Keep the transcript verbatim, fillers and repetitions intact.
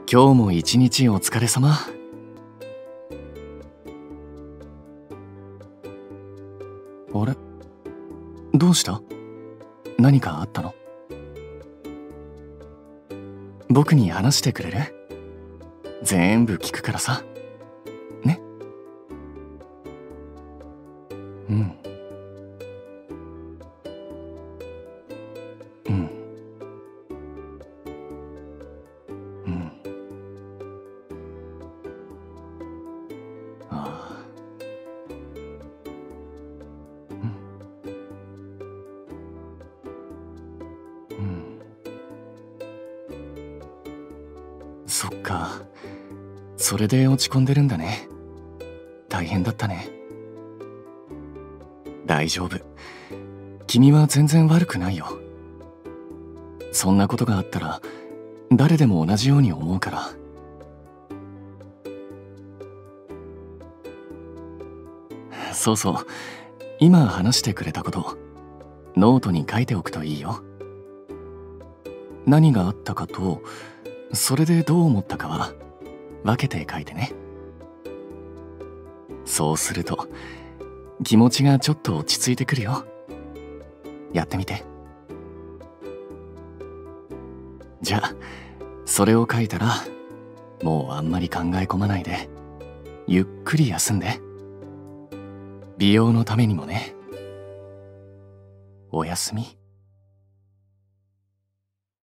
今日も一日お疲れ様。あれ、どうした？何かあったの？僕に話してくれる？全部聞くからさ。ね。うんうんうん。ああ。うんうん。そっか。それで落ち込んでるんだね。大変だったね。大丈夫。君は全然悪くないよ。そんなことがあったら誰でも同じように思うから。そうそう。今話してくれたこと、ノートに書いておくといいよ。何があったかと、それでどう思ったかは分けて書いてね。そうすると気持ちがちょっと落ち着いてくるよ。やってみて。じゃあそれを書いたらもうあんまり考え込まないでゆっくり休んで。美容のためにもね。おやすみ。